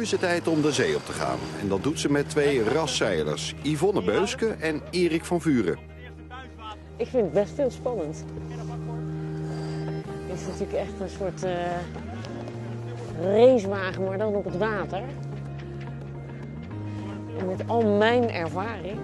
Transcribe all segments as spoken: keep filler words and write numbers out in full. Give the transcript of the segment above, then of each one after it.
is het tijd om de zee op te gaan. En dat doet ze met twee raszeilers, Yvonne Beuske en Erik van Vuren. Ik vind het best heel spannend. Het is natuurlijk echt een soort uh, racewagen, maar dan op het water. En met al mijn ervaring.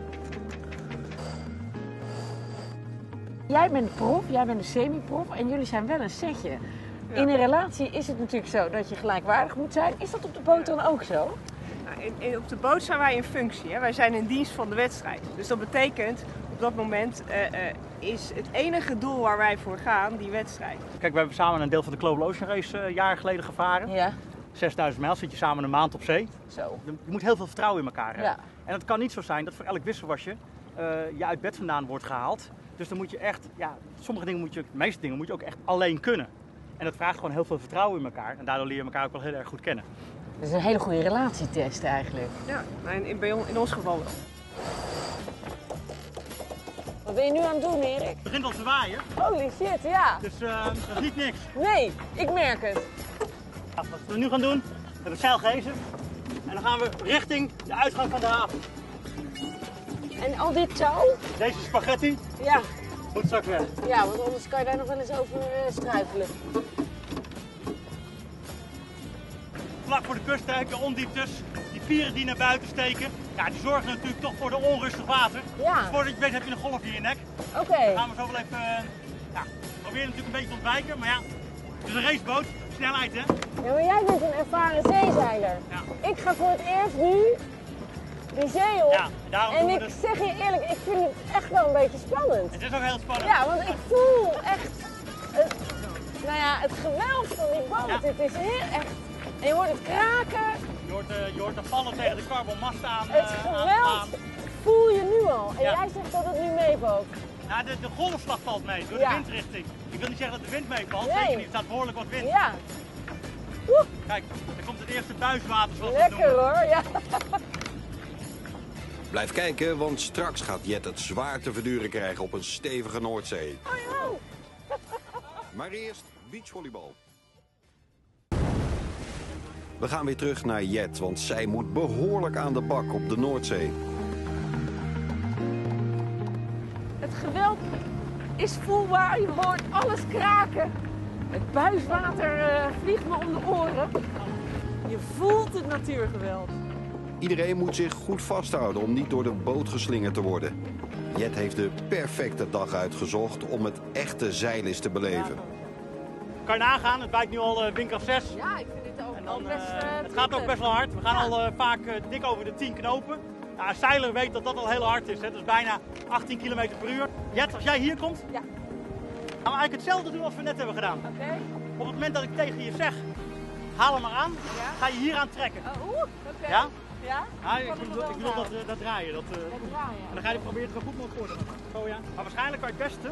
Jij bent prof, jij bent een semi-prof en jullie zijn wel een setje. Ja. In een relatie is het natuurlijk zo dat je gelijkwaardig moet zijn. Is dat op de boot dan ook zo? Nou, in, in, op de boot zijn wij in functie. Hè? Wij zijn in dienst van de wedstrijd. Dus dat betekent op dat moment uh, uh, is het enige doel waar wij voor gaan die wedstrijd. Kijk, we hebben samen een deel van de Global Ocean Race uh, jaren geleden gevaren. Ja. zesduizend mijl zit je samen een maand op zee. Zo. Je moet heel veel vertrouwen in elkaar hebben. Ja. En het kan niet zo zijn dat voor elk wisselwasje uh, je uit bed vandaan wordt gehaald. Dus dan moet je echt, ja, sommige dingen moet je, de meeste dingen moet je ook echt alleen kunnen. En dat vraagt gewoon heel veel vertrouwen in elkaar. En daardoor leer je elkaar ook wel heel erg goed kennen. Dat is een hele goede relatietest eigenlijk. Ja, in, in, bij on, in ons geval wel. Wat ben je nu aan het doen, Erik? Het begint al te waaien. Holy shit, ja. Dus uh, dat is niet niks. Nee, ik merk het. Ja, wat we nu gaan doen, we hebben het zeil gehezen. En dan gaan we richting de uitgang van de haven. En al dit touw? Deze spaghetti Ja. moet straks weg. Ja, want anders kan je daar nog wel eens over uh, struikelen. Vlak voor de kust duiken, ondieptes. Die pieren die naar buiten steken, ja, die zorgen natuurlijk toch voor de onrustig water. Ja. Dus voordat je het weet heb je een golf in je nek. Oké. Okay. Dan gaan we zo wel even, uh, ja, proberen natuurlijk een beetje te ontwijken. Maar ja, het is een raceboot, snelheid hè. Ja, maar jij bent een ervaren zeezeiler. Ja. Ik ga voor het eerst nu die zee op. Ja, en en ik dus... zeg je eerlijk, ik vind het echt wel een beetje spannend. Het is ook heel spannend. Ja, want ik voel echt het, nou ja, het geweld van die boot. Ja. Het is heel echt. En je hoort het kraken. Je hoort, uh, je hoort de vallen tegen de carbonmast aan. Het uh, geweld aan, voel je nu al. En ja. jij zegt dat het nu meevalt. Ja, de, de golfslag valt mee door ja. de windrichting. Ik wil niet zeggen dat de wind meevalt, nee. zeker niet. Er staat behoorlijk wat wind. Ja. Woe. Kijk, er komt het eerste buiswater zoals Lekker we het noemen. hoor, ja. Blijf kijken, want straks gaat Jet het zwaar te verduren krijgen op een stevige Noordzee. Oh, ja. Maar eerst beachvolleybal. We gaan weer terug naar Jet, want zij moet behoorlijk aan de bak op de Noordzee. Het geweld is voelbaar, je hoort alles kraken. Het buiswater uh, vliegt me om de oren. Je voelt het natuurgeweld. Iedereen moet zich goed vasthouden om niet door de boot geslingerd te worden. Jet heeft de perfecte dag uitgezocht om het echte zeilen te beleven. Kan je nagaan, het wijkt nu al uh, windkracht zes. Ja, ik vind dit ook En dan, al best... uh, Uh, het gaat ook best wel hard. We gaan ja. al uh, vaak uh, dik over de tien knopen. Ja, een zeiler weet dat dat al heel hard is. Hè? Dat is bijna achttien kilometer per uur. Jet, als jij hier komt, Ja. gaan we eigenlijk hetzelfde doen als we net hebben gedaan. Oké. Okay. Op het moment dat ik tegen je zeg, haal hem maar aan, Ja. ga je hier aan trekken. Uh, Oeh, oké. Okay. Ja? Ja? Ja, ik bedoel, ik bedoel dat, uh, dat draaien. Dat, uh, Dat draaien. En dan ga je proberen het zo goed mogelijk voor te doen. Zo ja. Maar waarschijnlijk kan je het beste...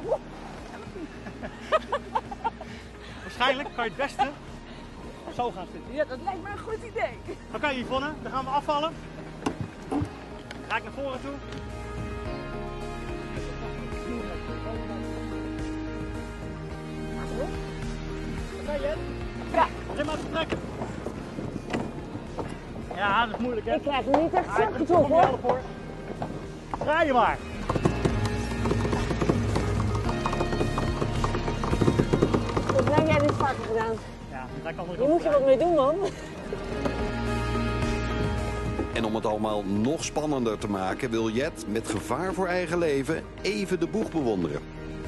waarschijnlijk kan je het beste zo gaan zitten. Ja, dat lijkt me een goed idee. Oké okay, Yvonne, dan gaan we afvallen. Dan ga ik naar voren toe. Oké okay, Jet? Ja. Begin maar te trekken. Ja, dat is moeilijk hè? Ik krijg hem niet echt Ja, slap ik getrokken kom je hoor. helpen, hoor. Draai je maar. Volgens mij heb jij dit vaker gedaan. Ja, dan draai ik andere Hier kant moet je op. wat mee doen man. En om het allemaal nog spannender te maken wil Jet met gevaar voor eigen leven even de boeg bewonderen.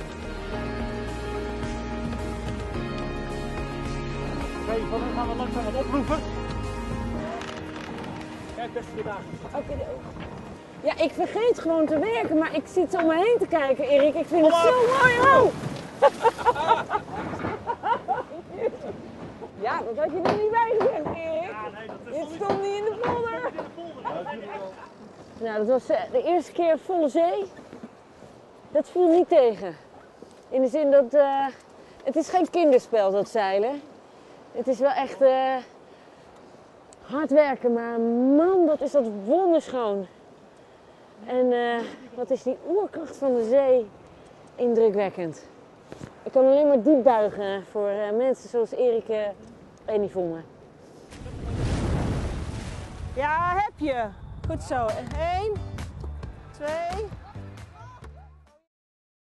Oké, okay, dan gaan we langzaam wat oproepen. Kijk, beste weer daar. Oké, de oog. Ja, ik vergeet gewoon te werken, maar ik zit om me heen te kijken, Erik. Ik vind het Hallo. zo mooi. Oh! Ja, dat had je er niet bij gezegd, Erik. Ja, nee, dat is Je stond niet in de polder. in de polder. Nou, dat was de eerste keer volle zee. Dat viel niet tegen. In de zin dat uh, het is geen kinderspel, dat zeilen. Het is wel echt uh, hard werken, maar man, wat is dat wonderschoon. En uh, wat is die oerkracht van de zee indrukwekkend. Ik kan alleen maar diep buigen voor uh, mensen zoals Erik uh, en Yvonne. Ja, heb je. Goed zo. Eén, twee,